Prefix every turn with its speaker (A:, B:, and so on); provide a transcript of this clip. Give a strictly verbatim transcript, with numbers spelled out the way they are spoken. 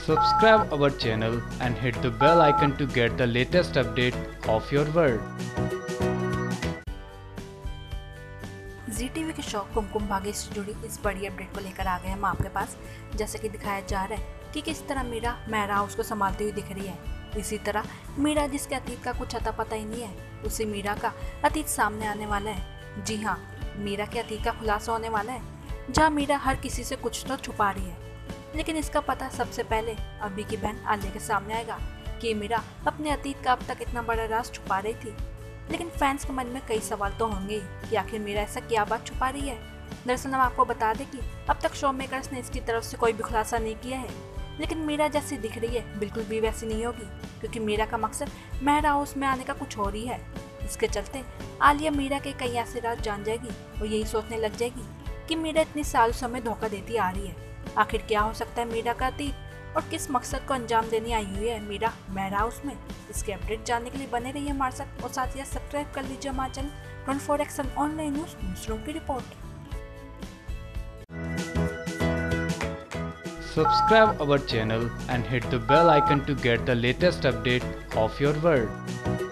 A: Subscribe our channel and hit the bell icon to get the latest update of your world.
B: Zee TV के show Kumkum Bhagya से जुड़ी इस बड़ी update को लेकर आ गए हम आपके पास। जैसे कि दिखाया जा रहा है कि किस तरह मीरा मेहरा हाउस को संभालती हुई दिख रही है। इसी तरह मीरा जिसके अतीत का कुछ अता पता ही नहीं है, उसी मीरा का अतीत सामने आने वाला है। जी हाँ, मीरा के अतीत का खुलासा होने वाला है, जहाँ मीरा हर किसी से कुछ तो छुपा रही है। लेकिन इसका पता सबसे पहले अभी की बहन आलिया के सामने आएगा कि मीरा अपने अतीत का अब तक इतना बड़ा राज छुपा रही थी। लेकिन फैंस के मन में कई सवाल तो होंगे ही कि आखिर मीरा ऐसा क्या बात छुपा रही है। दरअसल हम आपको बता दें कि अब तक शो मेकर्स ने इसकी तरफ से कोई भी खुलासा नहीं किया है। लेकिन मीरा जैसी दिख रही है बिल्कुल भी वैसी नहीं होगी, क्योंकि मीरा का मकसद मेहरा हाउस में आने का कुछ और ही है। इसके चलते आलिया मीरा के कई ऐसे राज जान जाएगी और यही सोचने लग जाएगी कि मीरा इतने सालों समय धोखा देती आ रही है। आखिर क्या हो सकता है मीरा का अतीत और किस मकसद को अंजाम देने आई हुई है मीरा मेहरा हाउस में। इसके अपडेट जानने के लिए बने रहिए हमारे साथ और साथ ही सब्सक्राइब कर लीजिए हमारा channel twenty four X online news news room की रिपोर्ट।
A: Subscribe our channel and hit the bell icon to get the latest update of your world.